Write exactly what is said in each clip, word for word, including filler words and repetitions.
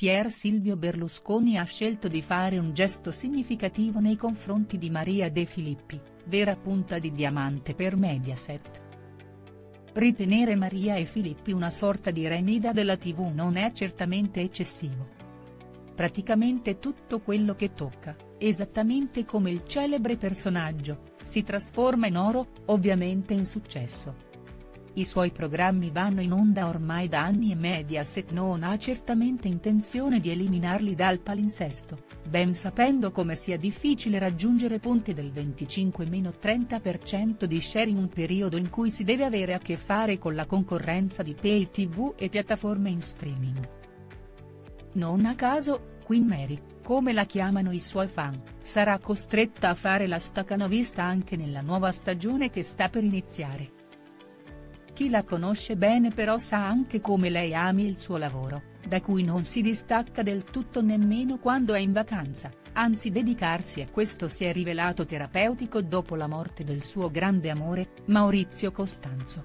Pier Silvio Berlusconi ha scelto di fare un gesto significativo nei confronti di Maria De Filippi, vera punta di diamante per Mediaset. Ritenere Maria e Filippi una sorta di re Mida della tivù non è certamente eccessivo. Praticamente tutto quello che tocca, esattamente come il celebre personaggio, si trasforma in oro, ovviamente in successo. I suoi programmi vanno in onda ormai da anni e Mediaset non ha certamente intenzione di eliminarli dal palinsesto, ben sapendo come sia difficile raggiungere punti del venticinque trenta per cento di share in un periodo in cui si deve avere a che fare con la concorrenza di pay tv e piattaforme in streaming. Non a caso, Queen Mary, come la chiamano i suoi fan, sarà costretta a fare la staccanovista anche nella nuova stagione che sta per iniziare. Chi la conosce bene però sa anche come lei ami il suo lavoro, da cui non si distacca del tutto nemmeno quando è in vacanza, anzi dedicarsi a questo si è rivelato terapeutico dopo la morte del suo grande amore, Maurizio Costanzo.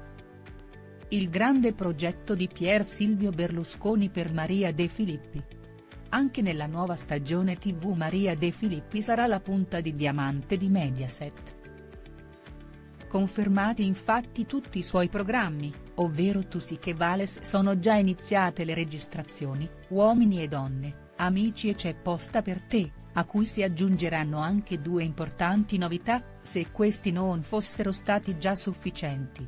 Il grande progetto di Pier Silvio Berlusconi per Maria De Filippi. Anche nella nuova stagione tivù Maria De Filippi sarà la punta di diamante di Mediaset. Confermati infatti tutti i suoi programmi, ovvero Tu sì che vales, sono già iniziate le registrazioni, Uomini e donne, Amici e C'è posta per te, a cui si aggiungeranno anche due importanti novità, se questi non fossero stati già sufficienti.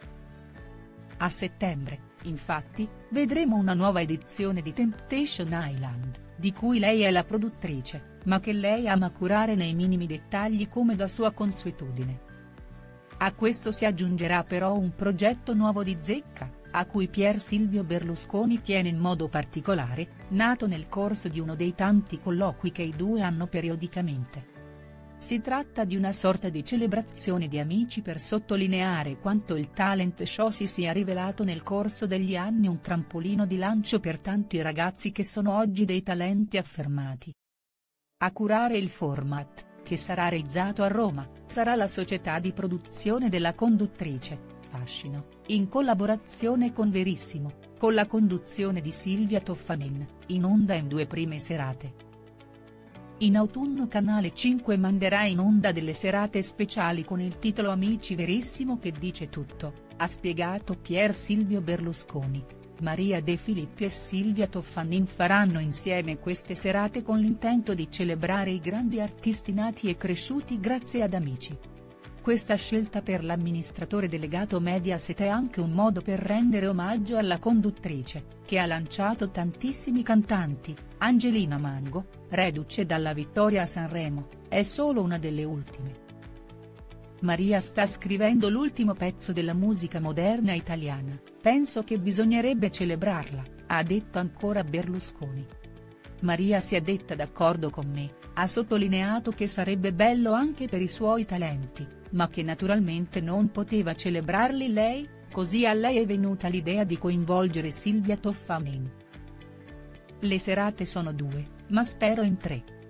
A settembre, infatti, vedremo una nuova edizione di Temptation Island, di cui lei è la produttrice, ma che lei ama curare nei minimi dettagli come da sua consuetudine. A questo si aggiungerà però un progetto nuovo di zecca, a cui Pier Silvio Berlusconi tiene in modo particolare, nato nel corso di uno dei tanti colloqui che i due hanno periodicamente. Si tratta di una sorta di celebrazione di Amici per sottolineare quanto il talent show si sia rivelato nel corso degli anni un trampolino di lancio per tanti ragazzi che sono oggi dei talenti affermati. A curare il format, che sarà realizzato a Roma, sarà la società di produzione della conduttrice, Fascino, in collaborazione con Verissimo, con la conduzione di Silvia Toffanin, in onda in due prime serate. In autunno Canale cinque manderà in onda delle serate speciali con il titolo Amici Verissimo che dice tutto, ha spiegato Pier Silvio Berlusconi. Maria De Filippi e Silvia Toffanin faranno insieme queste serate con l'intento di celebrare i grandi artisti nati e cresciuti grazie ad Amici. Questa scelta per l'amministratore delegato Mediaset è anche un modo per rendere omaggio alla conduttrice, che ha lanciato tantissimi cantanti, Angelina Mango, reduce dalla vittoria a Sanremo, è solo una delle ultime. Maria sta scrivendo l'ultimo pezzo della musica moderna italiana, penso che bisognerebbe celebrarla, ha detto ancora Berlusconi. Maria si è detta d'accordo con me, ha sottolineato che sarebbe bello anche per i suoi talenti, ma che naturalmente non poteva celebrarli lei, così a lei è venuta l'idea di coinvolgere Silvia Toffanin. Le serate sono due, ma spero in tre.